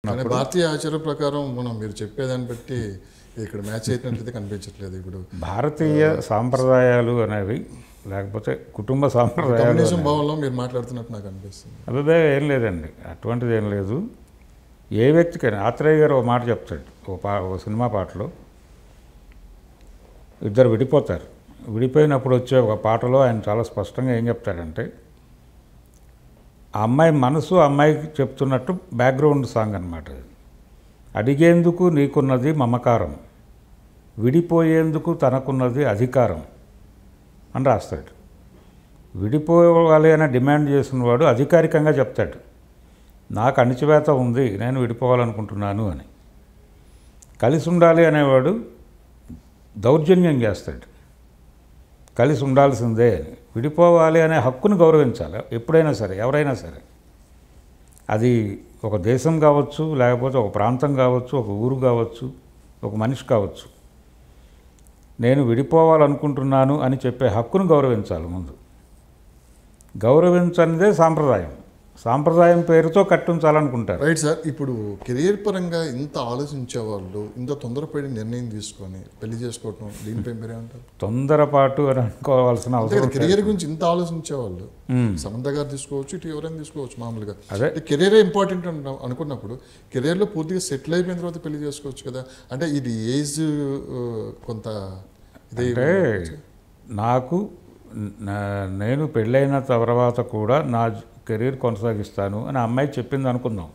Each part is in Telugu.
కానీ భారతీయ ఆచార ప్రకారం మీరు చెప్పేదాన్ని బట్టి ఇక్కడ మ్యాచ్ అయినట్లయితే కనిపించట్లేదు. ఇప్పుడు భారతీయ సాంప్రదాయాలు అనేవి లేకపోతే కుటుంబ సాంప్రదాయాలు భావంలో మీరు మాట్లాడుతున్నట్టు నాకు అనిపిస్తుంది. అభిప్రాయం ఏం లేదండి, అటువంటిది ఏం లేదు. ఏ వ్యక్తికైనా ఆత్రేయ గారు ఒక మాట చెప్తాడు ఒక సినిమా పాటలో, ఇద్దరు విడిపోతారు. విడిపోయినప్పుడు వచ్చే ఒక పాటలో ఆయన చాలా స్పష్టంగా ఏం చెప్తాడంటే, ఆ అమ్మాయి మనసు అమ్మాయికి చెప్తున్నట్టు బ్యాక్గ్రౌండ్ సాంగ్ అన్నమాట. అడిగేందుకు నీకున్నది మమకారం, విడిపోయేందుకు తనకున్నది అధికారం అని రాస్తాడు. విడిపోవాలి అని డిమాండ్ చేసిన వాడు అధికారికంగా చెప్తాడు, నాకు అణిచివేత ఉంది, నేను విడిపోవాలనుకుంటున్నాను అని. కలిసి ఉండాలి అనేవాడు దౌర్జన్యం చేస్తాడు, కలిసి ఉండాల్సిందే అని. విడిపోవాలి అనే హక్కును గౌరవించాలి ఎప్పుడైనా సరే, ఎవరైనా సరే. అది ఒక దేశం కావచ్చు, లేకపోతే ఒక ప్రాంతం కావచ్చు, ఒక ఊరు కావచ్చు, ఒక మనిషి కావచ్చు. నేను విడిపోవాలనుకుంటున్నాను అని చెప్పే హక్కును గౌరవించాలి ముందు. గౌరవించనిదే సాంప్రదాయం. సాంప్రదాయం పేరుతో కట్టించాలనుకుంటారు. Right sir. ఇప్పుడు కెరీర్ పరంగా ఇంత ఆలోచించే వాళ్ళు ఇంత తొందరపడి నిర్ణయం తీసుకొని పెళ్లి చేసుకోవటం, దీనిపై మీరే అంటారు? తొందరపాటు అని అనుకోవాల్సిన అవసరం. కెరీర్ గురించి ఇంత ఆలోచించే వాళ్ళు సమంత గారు తీసుకోవచ్చు, ఇటు ఎవరైనా తీసుకోవచ్చు. మామూలుగా అదే కెరీరే ఇంపార్టెంట్ అనుకున్నప్పుడు కెరీర్లో పూర్తిగా సెటిల్ అయిపోయిన తర్వాత పెళ్లి చేసుకోవచ్చు కదా. అంటే ఇది ఏజ్ కొంత అంటే నేను పెళ్ళైన తర్వాత కూడా నా కెరీర్ కొనసాగిస్తాను అని అమ్మాయి చెప్పింది అనుకుందాం.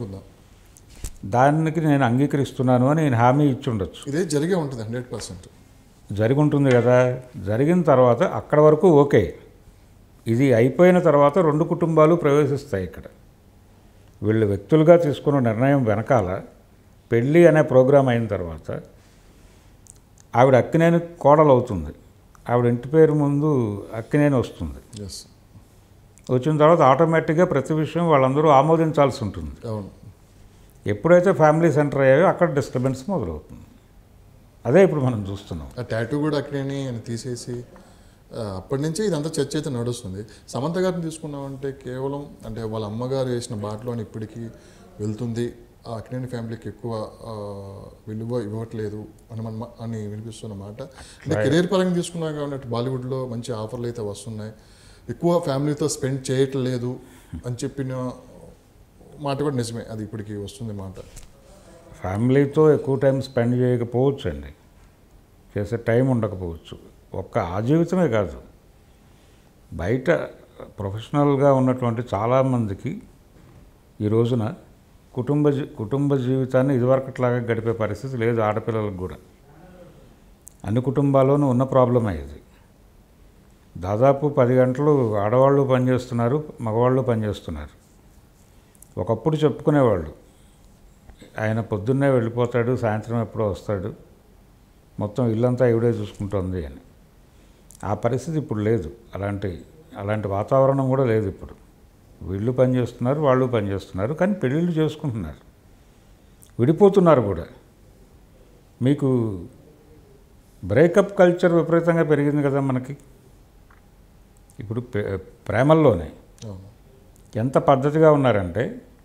దానికి నేను అంగీకరిస్తున్నాను అని నేను హామీ ఇచ్చి ఉండొచ్చు. ఇదే జరిగే ఉంటుంది, 100% జరిగి ఉంటుంది కదా. జరిగిన తర్వాత అక్కడ వరకు ఓకే. ఇది అయిపోయిన తర్వాత రెండు కుటుంబాలు ప్రవేశిస్తాయి ఇక్కడ. వీళ్ళు వ్యక్తులుగా తీసుకున్న నిర్ణయం వెనకాల పెళ్ళి అనే ప్రోగ్రాం అయిన తర్వాత ఆవిడ అక్కినేని కోడలు అవుతుంది. ఆవిడ ఇంటి పేరు ముందు అక్కినేని వస్తుంది. వచ్చిన తర్వాత ఆటోమేటిక్గా ప్రతి విషయం వాళ్ళందరూ ఆమోదించాల్సి ఉంటుంది. ఎప్పుడైతే ఫ్యామిలీ సెంటర్ అయ్యాయో అక్కడ డిస్టర్బెన్స్ మొదలవుతుంది. అదే ఇప్పుడు మనం చూస్తున్నాం. ఆ టాటూ కూడా అక్కినేని తీసేసి అప్పటి నుంచే ఇదంతా చర్చ అయితే నడుస్తుంది. సమంత గారిని తీసుకున్నామంటే కేవలం అంటే వాళ్ళ అమ్మగారు వేసిన బాటలోని ఇప్పటికీ వెళ్తుంది, ఆ అక్కినేని ఫ్యామిలీకి ఎక్కువ విలువ ఇవ్వట్లేదు అని వినిపిస్తున్న మాట. అంటే కెరీర్ పరంగా తీసుకున్నాం కాబట్టి బాలీవుడ్లో మంచి ఆఫర్లు అయితే వస్తున్నాయి, ఎక్కువ ఫ్యామిలీతో స్పెండ్ చేయట్లేదు అని చెప్పిన మాట కూడా నిజమే. అది ఇప్పటికీ వస్తుంది మాట. ఫ్యామిలీతో ఎక్కువ టైం స్పెండ్ చేయకపోవచ్చు అండి, చేసే టైం ఉండకపోవచ్చు. ఒక్క ఆ జీవితమే కాదు, బయట ప్రొఫెషనల్గా ఉన్నటువంటి చాలామందికి ఈ రోజున కుటుంబ జీవితాన్ని ఇదివరకట్లాగా గడిపే పరిస్థితి లేదు. ఆడపిల్లలకు కూడా అన్ని కుటుంబాల్లోనూ ఉన్న ప్రాబ్లమే ఇది. దాదాపు 10 గంటలు ఆడవాళ్ళు పనిచేస్తున్నారు, మగవాళ్ళు పనిచేస్తున్నారు. ఒకప్పుడు చెప్పుకునేవాళ్ళు, ఆయన పొద్దున్నే వెళ్ళిపోతాడు, సాయంత్రం ఎప్పుడో వస్తాడు, మొత్తం ఇల్లంతా ఈవిడే చూసుకుంటుంది అని. ఆ పరిస్థితి ఇప్పుడు లేదు. అలాంటి వాతావరణం కూడా లేదు ఇప్పుడు. వీళ్ళు పనిచేస్తున్నారు, వాళ్ళు పనిచేస్తున్నారు, కానీ పెళ్ళిళ్ళు చేసుకుంటున్నారు, విడిపోతున్నారు కూడా. మీకు బ్రేకప్ కల్చర్ విపరీతంగా పెరిగింది కదా మనకి. ఇప్పుడు ప్రేమల్లోనే ఎంత పద్ధతిగా ఉన్నారంటే,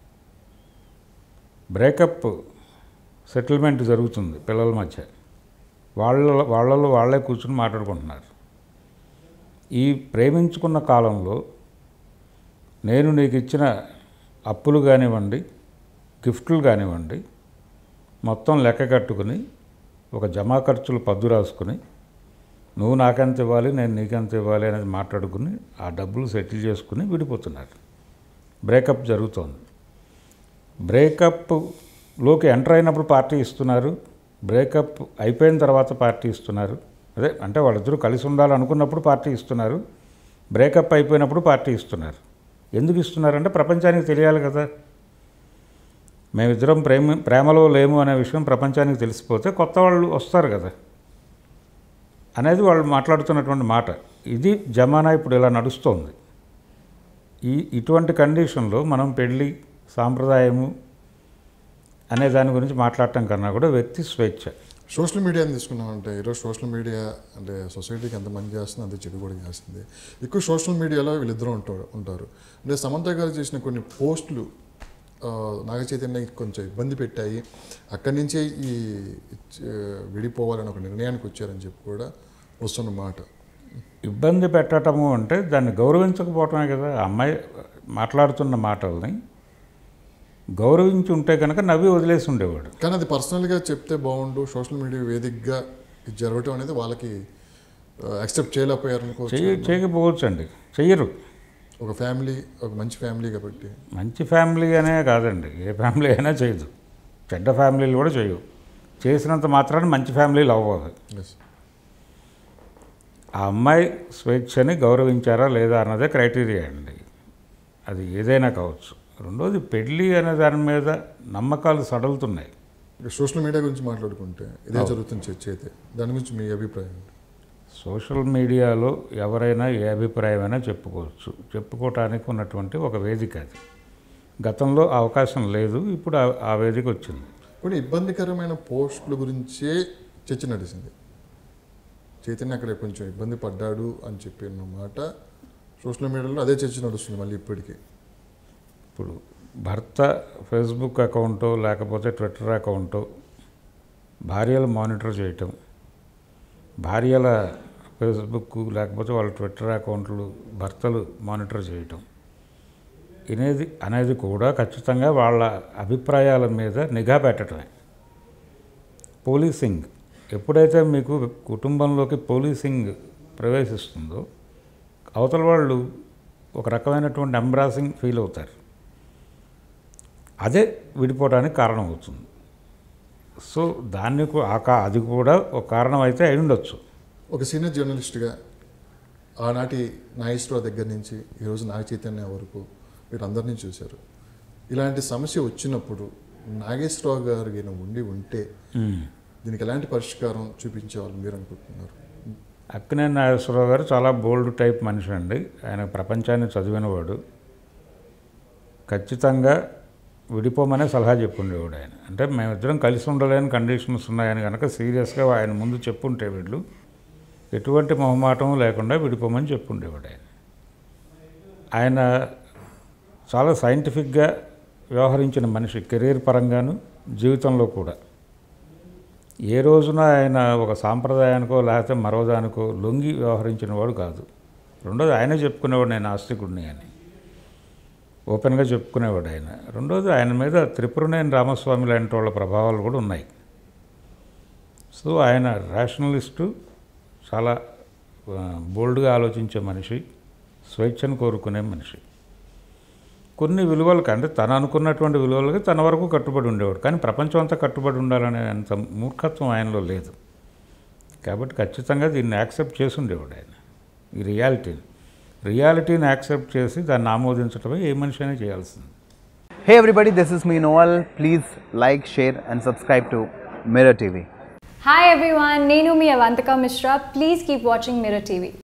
బ్రేకప్ సెటిల్మెంట్ జరుగుతుంది పిల్లల మధ్య, వాళ్ళలో వాళ్ళే కూర్చుని మాట్లాడుకుంటున్నారు. ఈ ప్రేమించుకున్న కాలంలో నేను నీకు ఇచ్చిన అప్పులు కానివ్వండి, గిఫ్ట్లు కానివ్వండి, మొత్తం లెక్క కట్టుకుని ఒక జమా ఖర్చులు పద్దు రాసుకుని, నువ్వు నాకెంత ఇవ్వాలి, నేను నీకెంత ఇవ్వాలి అనేది మాట్లాడుకుని ఆ డబ్బులు సెటిల్ చేసుకుని విడిపోతున్నారు. బ్రేకప్ జరుగుతోంది. బ్రేకప్లోకి ఎంటర్ అయినప్పుడు పార్టీ ఇస్తున్నారు, బ్రేకప్ అయిపోయిన తర్వాత పార్టీ ఇస్తున్నారు. అదే అంటే వాళ్ళిద్దరూ కలిసి ఉండాలనుకున్నప్పుడు పార్టీ ఇస్తున్నారు, బ్రేకప్ అయిపోయినప్పుడు పార్టీ ఇస్తున్నారు. ఎందుకు ఇస్తున్నారంటే ప్రపంచానికి తెలియాలి కదా. మేమిద్దరం ప్రేమలో లేము అనే విషయం ప్రపంచానికి తెలిసిపోతే కొత్త వాళ్ళు వస్తారు కదా అనేది వాళ్ళు మాట్లాడుతున్నటువంటి మాట. ఇది జమానా ఇప్పుడు ఇలా నడుస్తోంది. ఇటువంటి కండిషన్లో మనం పెళ్ళి సాంప్రదాయము అనే దాని గురించి మాట్లాడటం కన్నా కూడా వ్యక్తి స్వేచ్ఛ. సోషల్ మీడియాని తీసుకున్నామంటే ఈరోజు సోషల్ మీడియా అంటే సొసైటీకి ఎంత మంచి చేస్తుంది, అంత చెడు కూడా చేస్తుంది. ఎక్కువ సోషల్ మీడియాలో వీళ్ళిద్దరూ ఉంటారు. అంటే సమంత గారు చేసిన కొన్ని పోస్టులు నాగ చైతన్య కొంచెం ఇబ్బంది పెట్టాయి, అక్కడి నుంచే ఈ విడిపోవాలని ఒక నిర్ణయానికి వచ్చారని చెప్పి కూడా వస్తున్న మాట. ఇబ్బంది పెట్టడము అంటే దాన్ని గౌరవించకపోవటమే కదా. అమ్మాయి మాట్లాడుతున్న మాటల్ని గౌరవించి ఉంటే కనుక నవ్వి వదిలేసి ఉండేవాడు. కానీ అది పర్సనల్గా చెప్తే బాగుండు, సోషల్ మీడియా వేదికగా ఇది జరగటం అనేది వాళ్ళకి యాక్సెప్ట్ చేయలేకపోయారు. చేయకపోవచ్చు అండి, చెయ్యరు. ఒక ఫ్యామిలీ, ఒక మంచి ఫ్యామిలీ కాబట్టి. మంచి ఫ్యామిలీ అనే కాదండి, ఏ ఫ్యామిలీ అయినా చేయదు, చెడ్డ ఫ్యామిలీలు కూడా చేయవు. చేసినంత మాత్రాన్ని మంచి ఫ్యామిలీలు అవ్వదు. ఆ అమ్మాయి స్వేచ్ఛని గౌరవించారా లేదా అన్నదే క్రైటీరియా అండి, అది ఏదైనా కావచ్చు. రెండోది పెళ్ళి అనే దాని మీద నమ్మకాలు సడలుతున్నాయి. సోషల్ మీడియా గురించి మాట్లాడుకుంటే ఇదే జరుగుతుంది చర్చ అయితే, దాని గురించి మీ అభిప్రాయం? సోషల్ మీడియాలో ఎవరైనా ఏ అభిప్రాయమైనా చెప్పుకోవచ్చు, చెప్పుకోవటానికి ఉన్నటువంటి ఒక వేదిక అది. గతంలో అవకాశం లేదు, ఇప్పుడు ఆ వేదిక వచ్చింది. కొన్ని ఇబ్బందికరమైన పోస్టుల గురించే చర్చ నడిచింది. చైతన్య అక్కడ కొంచెం ఇబ్బంది పడ్డాడు అని చెప్పిన మాట సోషల్ మీడియాలో అదే చర్చ నడుస్తుంది మళ్ళీ ఇప్పటికీ. ఇప్పుడు భర్త ఫేస్బుక్ అకౌంటో లేకపోతే ట్విట్టర్ అకౌంటో భార్యలు మానిటర్ చేయటం, భార్యల ఫేస్బుక్ లేకపోతే వాళ్ళ ట్విట్టర్ అకౌంట్లు భర్తలు మానిటర్ చేయటం అనేది కూడా ఖచ్చితంగా వాళ్ళ అభిప్రాయాల మీద నిఘా పెట్టడమే. పోలీసింగ్ ఎప్పుడైతే మీకు కుటుంబంలోకి పోలీసింగ్ ప్రవేశిస్తుందో అవతల వాళ్ళు ఒక రకమైనటువంటి ఎంబ్రాసింగ్ ఫీల్ అవుతారు, అదే విడిపోవడానికి కారణం అవుతుంది. సో దాన్ని అది కూడా ఒక కారణం అయితే అయి ఉండొచ్చు. ఒక సీనియర్ జర్నలిస్ట్గా ఆనాటి నాగేశ్వరరావు దగ్గర నుంచి ఈరోజు నాగ చైతన్య వరకు మీరు అందరినీ చూశారు. ఇలాంటి సమస్య వచ్చినప్పుడు నాగేశ్వరరావు గారు ఉంటే దీనికి ఎలాంటి పరిష్కారం చూపించేవాళ్ళు మీరు అనుకుంటున్నారు? అక్కినేని నాగేశ్వరరావు గారు చాలా బోల్డ్ టైప్ మనిషి అండి. ఆయన ప్రపంచాన్ని చదివినవాడు. ఖచ్చితంగా విడిపోమనే సలహా చెప్పుండేవాడు ఆయన. అంటే మేమిద్దరం కలిసి ఉండలేని కండిషన్స్ ఉన్నాయని కనుక సీరియస్గా ఆయన ముందు చెప్పుంటే వీళ్ళు ఎటువంటి మొహమాటం లేకుండా విడిపోమని చెప్పుండేవాడు ఆయన. ఆయన చాలా సైంటిఫిక్గా వ్యవహరించిన మనిషి, కెరీర్ పరంగాను జీవితంలో కూడా. ఏ రోజున ఆయన ఒక సాంప్రదాయానికో లేకపోతే మరోదానికో లొంగి వ్యవహరించిన వాడు కాదు. రెండోది ఆయనే చెప్పుకునేవాడు నేను ఆస్తికుడిని అని, ఓపెన్గా చెప్పుకునేవాడు ఆయన. రెండోది ఆయన మీద త్రిపురనేని రామస్వామి లాంటి వాళ్ళ ప్రభావాలు కూడా ఉన్నాయి. సో ఆయన రేషనలిస్టు, చాలా బోల్డ్గా ఆలోచించే మనిషి, స్వేచ్ఛను కోరుకునే మనిషి. కొన్ని విలువలకు అంటే తను అనుకున్నటువంటి విలువలకి తన వరకు కట్టుబడి ఉండేవాడు. కానీ ప్రపంచం అంతా కట్టుబడి ఉండాలనే అంత మూర్ఖత్వం ఆయనలో లేదు. కాబట్టి ఖచ్చితంగా దీన్ని యాక్సెప్ట్ చేసి ఉండేవాడు ఆయన. ఈ రియాలిటీని యాక్సెప్ట్ చేసి దాన్ని ఆమోదించడమే ఏ మనిషి అయినా చేయాల్సింది. Hey everybody, this is me Noel. Please like, share and subscribe to Mirror TV. Hi everyone, Nenu mi Avantika Mishra. Please keep watching Mirror TV.